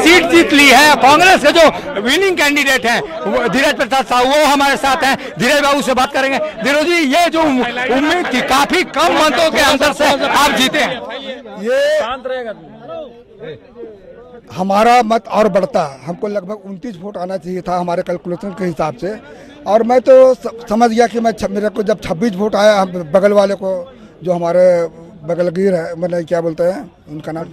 Seat जीत ली है। कांग्रेस के जो विनिंग कैंडिडेट हैं धीरज प्रसाद साहू, वो हमारे साथ हैं। धीरज बाबू से बात करेंगे। धीरज जी, ये जो उम्मीद थी, काफी कम मतों के अंदर से आप जीते हैं, ये हमारा मत और बढ़ता। हमको लगभग 29 वोट आना चाहिए था हमारे कैलकुलेशन के हिसाब से, और मैं तो समझ गया कि मेरे को जब 26 वोट आया, बगल वाले को जो हमारे बगलगीर है, मैंने क्या बोलते हैं उनका नाम,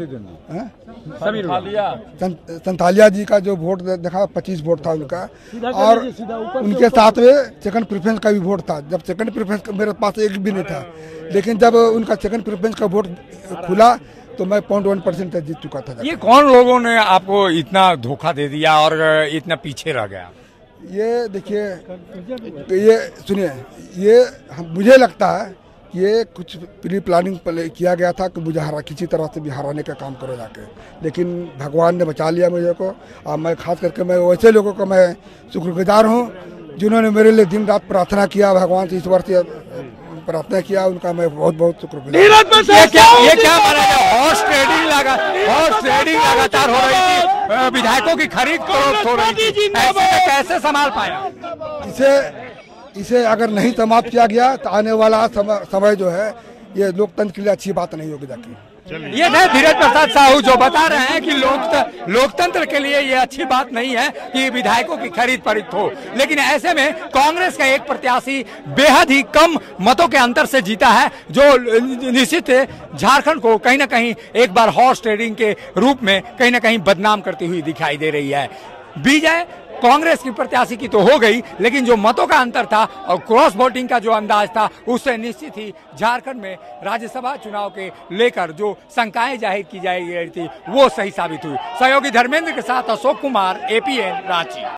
संथालिया जी का जो वोट देखा 25 वोट था उनका, और उनके साथ में सेकंड प्रेफरेंस का भी वोट था। जब सेकंड प्रेफरेंस मेरे पास एक भी नहीं था, लेकिन जब उनका सेकंड प्रेफरेंस का वोट खुला तो मैं 0.1% तक जीत चुका था। ये कौन लोगों ने आपको इतना धोखा दे दिया और इतना पीछे रह गया? ये देखिए, ये सुनिए, ये मुझे लगता है कि ये कुछ प्री प्लानिंग किया गया था कि मुझे किसी तरह से भी हराने का काम करो जाके, लेकिन भगवान ने बचा लिया मुझे को। और मैं खास करके मैं वैसे लोगों का मैं शुक्रगुजार हूँ जिन्होंने मेरे लिए दिन रात प्रार्थना किया, भगवान से ईश्वर से प्रार्थना किया, उनका मैं बहुत बहुत शुक्रगुजार। ये क्या माना जाए, हॉर्स ट्रेडिंग लगातार हो रही थी, विधायकों की खरीद फरोख्त हो रही थी, ऐसे कैसे संभाल पाया? इसे अगर नहीं समाप्त किया गया तो आने वाला समय जो है ये लोकतंत्र के लिए अच्छी बात नहीं होगी जाके। ये थे धीरज प्रसाद साहू जो बता रहे हैं कि लोकतंत्र के लिए ये अच्छी बात नहीं है कि विधायकों की खरीद फरोख्त हो, लेकिन ऐसे में कांग्रेस का एक प्रत्याशी बेहद ही कम मतों के अंतर से जीता है, जो निश्चित झारखंड को कहीं ना कहीं एक बार हॉर्स ट्रेडिंग के रूप में कहीं ना कहीं बदनाम करती हुई दिखाई दे रही है। विजय कांग्रेस की प्रत्याशी की तो हो गई, लेकिन जो मतों का अंतर था और क्रॉस वोटिंग का जो अंदाज था, उससे निश्चित ही झारखंड में राज्यसभा चुनाव के लेकर जो शंकाएं जाहिर की जा रही थी वो सही साबित हुई। सहयोगी धर्मेंद्र के साथ अशोक कुमार, APN रांची।